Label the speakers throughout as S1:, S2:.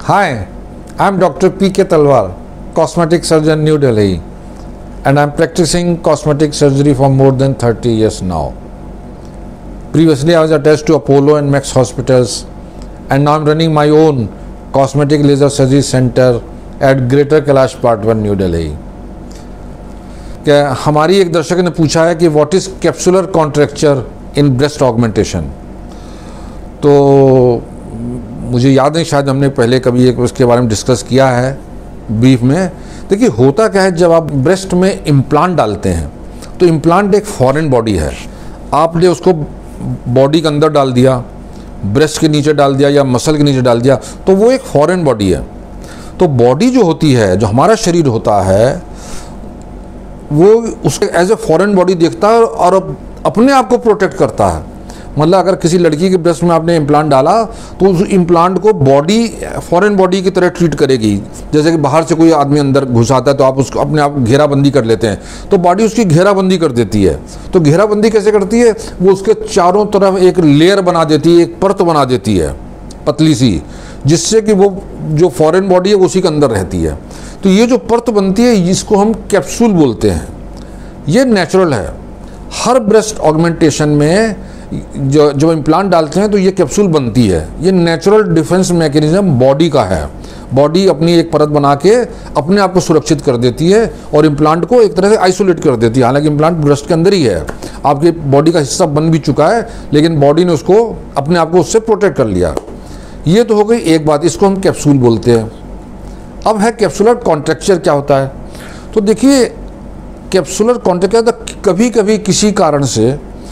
S1: Hi, I'm Dr. P.K. Talwar, cosmetic surgeon, New Delhi, and I'm practicing cosmetic surgery for more than 30 years now. Previously, I was attached to Apollo and Max hospitals, and now I'm running my own cosmetic laser surgery center at Greater Kailash Part 1, New Delhi. क्या हमारी एक दर्शक ने पूछा है कि what is capsular contracture in breast augmentation. तो मुझे याद नहीं, शायद हमने पहले कभी एक उसके बारे में डिस्कस किया है ब्रीफ में। देखिए होता क्या है, जब आप ब्रेस्ट में इम्प्लांट डालते हैं तो इम्प्लांट एक फॉरेन बॉडी है। आपने उसको बॉडी के अंदर डाल दिया, ब्रेस्ट के नीचे डाल दिया या मसल के नीचे डाल दिया, तो वो एक फॉरेन बॉडी है। तो बॉडी जो होती है, जो हमारा शरीर होता है, वो उसके एज ए फॉरेन बॉडी देखता है और अपने आप को प्रोटेक्ट करता है। मतलब अगर किसी लड़की के ब्रेस्ट में आपने इम्प्लांट डाला तो उस इम्प्लांट को बॉडी फॉरेन बॉडी की तरह ट्रीट करेगी। जैसे कि बाहर से कोई आदमी अंदर घुस आता है तो आप उसको अपने आप घेराबंदी कर लेते हैं, तो बॉडी उसकी घेराबंदी कर देती है। तो घेराबंदी कैसे करती है? वो उसके चारों तरफ एक लेयर बना देती है, एक परत बना देती है पतली सी, जिससे कि वो जो फॉरेन बॉडी है उसी के अंदर रहती है। तो ये जो परत बनती है इसको हम कैप्सूल बोलते हैं। ये नेचुरल है। हर ब्रेस्ट ऑगमेंटेशन में जो इम्प्लांट डालते हैं तो ये कैप्सूल बनती है। ये नेचुरल डिफेंस मैकेनिज्म बॉडी का है। बॉडी अपनी एक परत बना के अपने आप को सुरक्षित कर देती है और इम्प्लांट को एक तरह से आइसोलेट कर देती है। हालांकि इम्प्लांट ब्रेस्ट के अंदर ही है, आपके बॉडी का हिस्सा बन भी चुका है, लेकिन बॉडी ने उसको अपने आप को उससे प्रोटेक्ट कर लिया। ये तो हो गई एक बात, इसको हम कैप्सूल बोलते हैं। अब है कैप्सुलर कॉन्ट्रैक्चर क्या होता है। तो देखिए कैप्सुलर कॉन्ट्रैक्चर कभी कभी किसी कारण से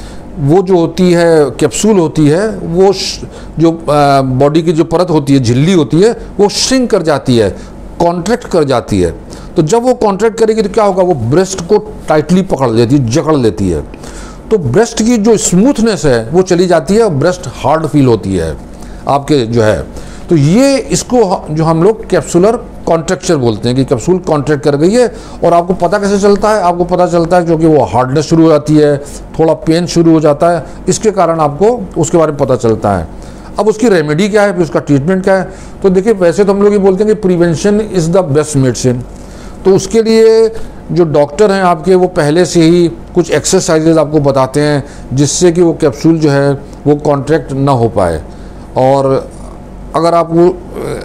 S1: वो जो होती है कैप्सूल होती है, वो जो बॉडी की जो परत होती है, झिल्ली होती है, वो श्रिंक कर जाती है, कॉन्ट्रैक्ट कर जाती है। तो जब वो कॉन्ट्रैक्ट करेगी तो क्या होगा, वो ब्रेस्ट को टाइटली पकड़ लेती है, जकड़ लेती है। तो ब्रेस्ट की जो स्मूथनेस है वो चली जाती है और ब्रेस्ट हार्ड फील होती है आपके जो है। तो ये इसको जो हम लोग कैप्सुलर कॉन्ट्रैक्चर बोलते हैं कि कैप्सूल कॉन्ट्रैक्ट कर गई है। और आपको पता कैसे चलता है? आपको पता चलता है क्योंकि वो हार्डनेस शुरू हो जाती है, थोड़ा पेन शुरू हो जाता है, इसके कारण आपको उसके बारे में पता चलता है। अब उसकी रेमेडी क्या है, फिर उसका ट्रीटमेंट क्या है? तो देखिए वैसे तो हम लोग ये बोलते हैं कि prevention is the best medicine. तो उसके लिए जो डॉक्टर हैं आपके, वो पहले से ही कुछ एक्सरसाइजेज आपको बताते हैं जिससे कि वो कैप्सूल जो है वो कॉन्ट्रैक्ट ना हो पाए। और अगर आप वो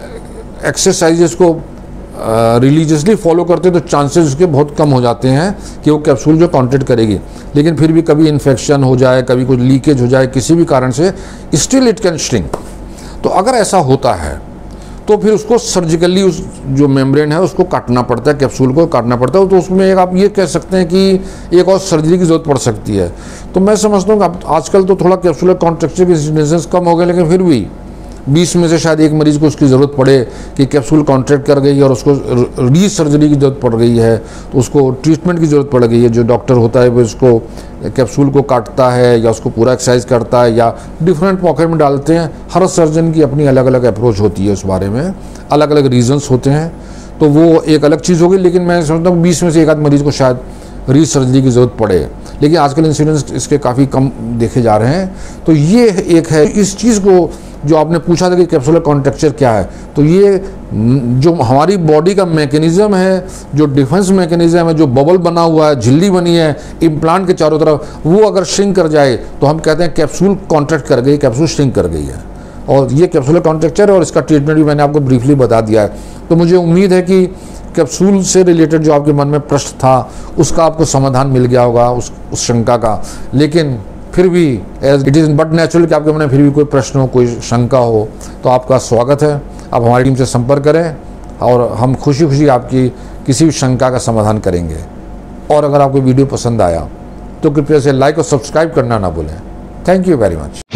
S1: एक्सरसाइजेस को रिलीजियसली फॉलो करते हैं तो चांसेस उसके बहुत कम हो जाते हैं कि वो कैप्सूल जो कॉन्ट्रैक्ट करेगी। लेकिन फिर भी कभी इन्फेक्शन हो जाए, कभी कुछ लीकेज हो जाए, किसी भी कारण से स्टिल इट कैन श्रिंक। तो अगर ऐसा होता है तो फिर उसको सर्जिकली उस जो मेम्ब्रेन है उसको काटना पड़ता है, कैप्सूल को काटना पड़ता है। तो उसमें एक आप ये कह सकते हैं कि एक और सर्जरी की ज़रूरत पड़ सकती है। तो मैं समझता हूँ कि आजकल तो थोड़ा कैप्सूलर कॉन्ट्रैक्चर के इंसिडेंसेस कम हो गए, लेकिन फिर भी 20 में से शायद एक मरीज़ को उसकी ज़रूरत पड़े कि कैप्सूल कॉन्ट्रैक्ट कर गई और उसको री सर्जरी की ज़रूरत पड़ गई है, तो उसको ट्रीटमेंट की ज़रूरत पड़ गई है। जो डॉक्टर होता है वो उसको कैप्सूल को काटता है या उसको पूरा एक्सरसाइज करता है या डिफरेंट पॉकेट में डालते हैं। हर सर्जन की अपनी अलग अलग अप्रोच होती है, उस बारे में अलग अलग रीजंस होते हैं। तो वो एक अलग चीज़ होगी। लेकिन मैं समझता हूँ 20 में से एक आध मरीज़ को शायद री सर्जरी की ज़रूरत पड़े, लेकिन आजकल इंसिडेंस इसके काफ़ी कम देखे जा रहे हैं। तो ये एक है। इस चीज़ को जो आपने पूछा था कि कैप्सुलर कॉन्ट्रैक्चर क्या है, तो ये जो हमारी बॉडी का मैकेनिज्म है, जो डिफेंस मैकेनिज्म है, जो बबल बना हुआ है, झिल्ली बनी है इम्प्लांट के चारों तरफ, वो अगर श्रिंक कर जाए तो हम कहते हैं कैप्सूल कॉन्ट्रैक्ट कर गई, कैप्सूल श्रिंक कर गई है। और ये कैप्सुलर कॉन्ट्रैक्चर है और इसका ट्रीटमेंट भी मैंने आपको ब्रीफली बता दिया है। तो मुझे उम्मीद है कि कैप्सूल से रिलेटेड जो आपके मन में प्रश्न था उसका आपको समाधान मिल गया होगा, उस शंका का। लेकिन फिर भी as it is but natural कि आपके मन में फिर भी कोई प्रश्न हो, कोई शंका हो, तो आपका स्वागत है। आप हमारी टीम से संपर्क करें और हम खुशी खुशी आपकी किसी भी शंका का समाधान करेंगे। और अगर आपको वीडियो पसंद आया तो कृपया से लाइक और सब्सक्राइब करना ना भूलें। Thank you very much.